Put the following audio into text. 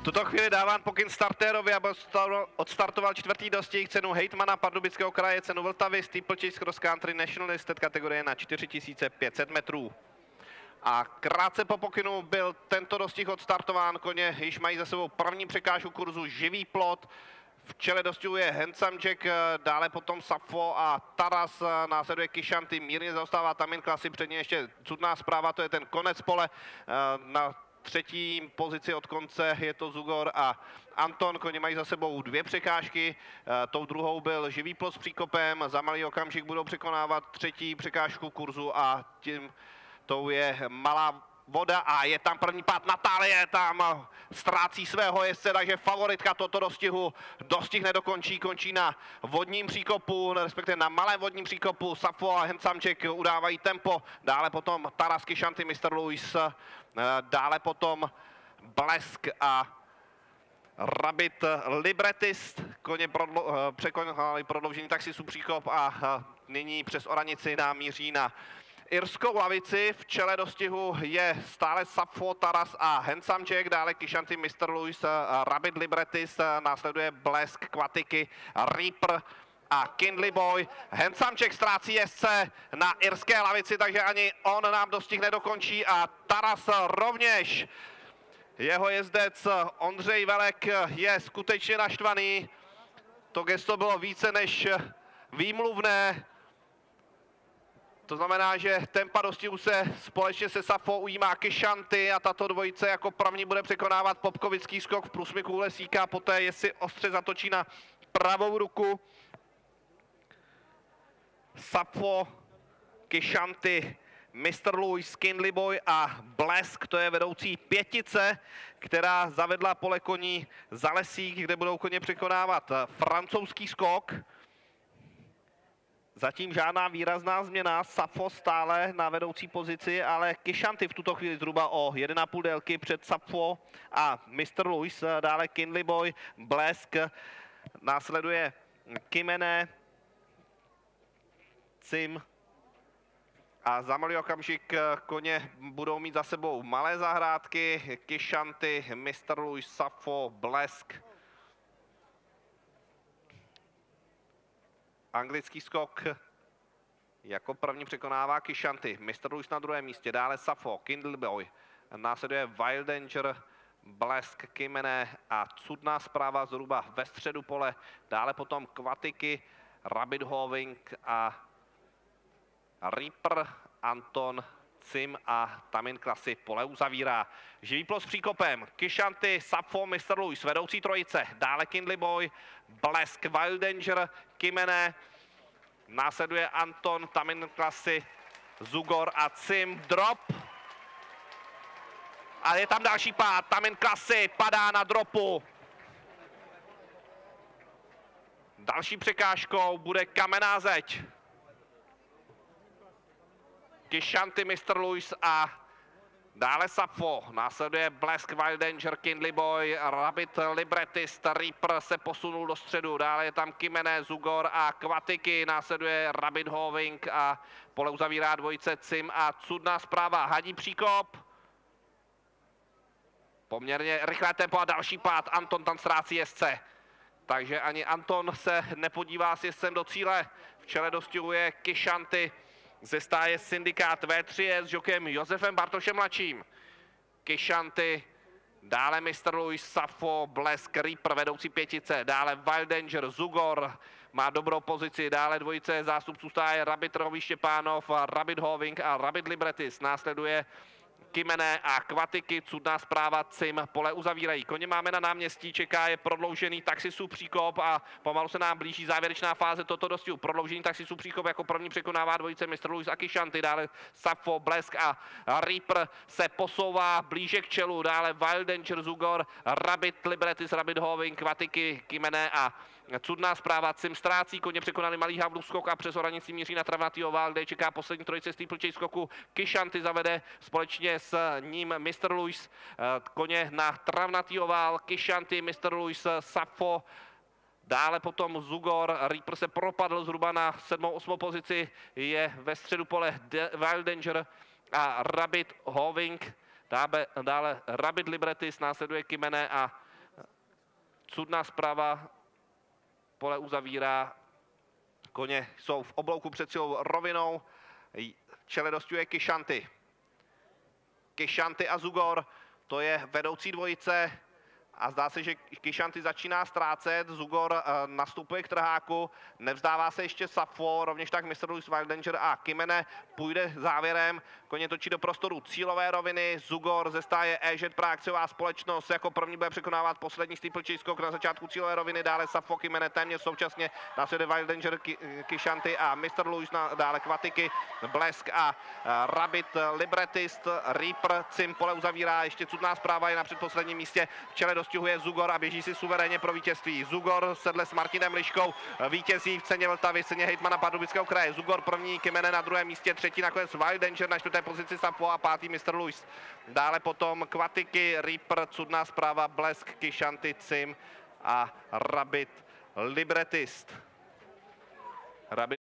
tuto chvíli dávám pokyn startérovi, aby odstartoval čtvrtý dostih, cenu hejtmana Pardubického kraje, cenu Vltavy, Steeplechase Cross Country National Listed kategorie na 4500 metrů. A krátce po pokynu byl tento dostih odstartován, koně již mají za sebou první překážku kurzu Živý plot. V čele dostihu je Handsome Jack, dále potom Safo a Taras, následuje Kishanty, mírně zaostává Tamin Klasy, před ní ještě cudná zpráva, to je ten konec pole. Na třetí pozici od konce je to Zugor a Anton, koně mají za sebou dvě překážky, tou druhou byl Živý plot s příkopem, za malý okamžik budou překonávat třetí překážku kurzu a tím tou je Malá Voda a je tam první pád Natálie, tam ztrácí svého jezdce, takže favoritka toto dostihu. Dostih nedokončí, končí na vodním příkopu, respektive na malém vodním příkopu. Safo a Handsome Jack udávají tempo, dále potom Taras, Kishanty, Mr. Louis, dále potom Blesk a Rabbit Librettist, koně překonali prodloužení taxisu příkop a nyní přes Oranici míří na irskou lavici. V čele dostihu je stále Safo, Taras a Handsome Jack, dále Kishanty, Mr. Louis, Rabbit Librettist, následuje Blesk, Kvatiky, Reaper a Kindly Boy. Handsome Jack ztrácí jezdce na irské lavici, takže ani on nám dostih nedokončí a Taras rovněž. Jeho jezdec Ondřej Velek je skutečně naštvaný. To gesto bylo více než výmluvné. To znamená, že tempa dostihu se společně se Safo ujímá Kishanty a tato dvojice jako první bude překonávat Popkovický skok v průsmyku Lesíka, poté jestli ostře zatočí na pravou ruku. Safo, Kishanty, Mr. Louis, Kindly Boy a Blesk, to je vedoucí pětice, která zavedla pole koní za Lesík, kde budou koně překonávat francouzský skok. Zatím žádná výrazná změna, Safo stále na vedoucí pozici, ale Kishanty v tuto chvíli zhruba o 1,5 délky před Safo a Mr. Louis, dále Kindly Boy, Blesk, následuje Kimene, Cim a za malý okamžik koně budou mít za sebou malé zahrádky, Kishanty, Mr. Louis, Safo, Blesk. Anglický skok jako první překonává Kishanty, Mr. Louis na druhém místě, dále Safo, Kindly Boy, následuje Wild Danger, Blesk, Kimene a cudná zpráva zhruba ve středu pole, dále potom Kvatiky, Rabbit Hoving a Reaper, Anton, Cim a Tamin Klasy pole uzavírá. Živý plot s příkopem, Kishanty, Safo, Mr. Louis, vedoucí trojice, dále Kindly Boy, Blesk, Wild Danger, Kimene, následuje Anton, Tamin Klasy, Zugor a Cim, drop. A je tam další pád, Tamin Klasy padá na dropu. Další překážkou bude kamenná zeď. Kishanty, Mr. Louis a dále Safo, následuje Blesk, Wild Danger, Kindly Boy, Rabbit Librettist, Reaper se posunul do středu, dále je tam Kimene, Zugor a Kvatiky, následuje Rabbit Hoving a pole uzavírá dvojice Cim a cudná zpráva, hadí příkop. Poměrně rychlé tempo a další pád, Anton tam ztrácí jezdce. Takže ani Anton se nepodívá s jezdcem do cíle, v čele dostihuje Kishanty. Ze stáje Syndikát V3 s jokem Josefem Bartošem mladším. Kishanty, dále Mr. Louis, Safo, Blesk, Reaper, vedoucí pětice, dále Wild Danger, Zugor má dobrou pozici, dále dvojice zástupců stáje Rabbit Roví Štěpánov, Rabbit Hoving a Rabbit Librettist, následuje Kimene a Kvatiky, cudná zpráva, Cim, pole uzavírají. Koně máme na náměstí, čeká je prodloužený taxisu příkop a pomalu se nám blíží závěrečná fáze toto dostihu. Prodloužený taxisu příkop jako první překonává dvojice Mr. Louis a Kishanty, dále Safo, Blesk a Reaper se posouvá blíže k čelu, dále Wild Danger, Zugor, Rabbit Librettist, Rabbit Hoving, Kvatiky, Kimene a cudná zpráva, Cim ztrácí, koně překonali malý Havlův skok a přes Oranici míří na travnatý ovál, kde čeká poslední trojice Steeplechase skoku. Kishanty zavede společně s ním Mr. Louis, koně na travnatý ovál, Kishanty, Mr. Louis, Safo, dále potom Zugor, Reaper se propadl zhruba na 7. 8. pozici, je ve středu pole Wild Danger a Rabbit Hoving, dále Rabbit Librettist, následuje Kimene a Cudná zpráva, pole uzavírá, koně jsou v oblouku před cílovou rovinou, čele dostihuje Kishanty. Kishanty a Zugor, to je vedoucí dvojice a zdá se, že Kishanty začíná ztrácet, Zugor nastupuje k trháku, nevzdává se ještě Safo, rovněž tak Mr. Louis, Wild Danger a Kimene půjde závěrem, koně točí do prostoru cílové roviny, Zugor ze stáje EŽ Praha akciová společnost jako první bude překonávat poslední steeplechase skok na začátku cílové roviny, dále Safo, Kimene téměř současně, následuje Wild Danger, Kishanty a Mr. Louis, dále Kvatiky, Blesk a Rabbit, Librettist, Reaper, Cim pole uzavírá, ještě cudná zpráva je na předposledním místě, v čele dostihuje Zugor a běží si suverénně pro vítězství. Zugor sedle s Martinem Liškou vítězí v ceně Vltavy, v ceně hejtmana Pardubického kraje. Zugor první, Kimene na druhém místě, třetí nakonec Wild Danger, na čtvrté pozici Safo a pátý Mr. Louis. Dále potom Kvatiky, Reaper, cudná zpráva, Blesk, Kishanty, Cim a Rabbit, Librettist. Rabbit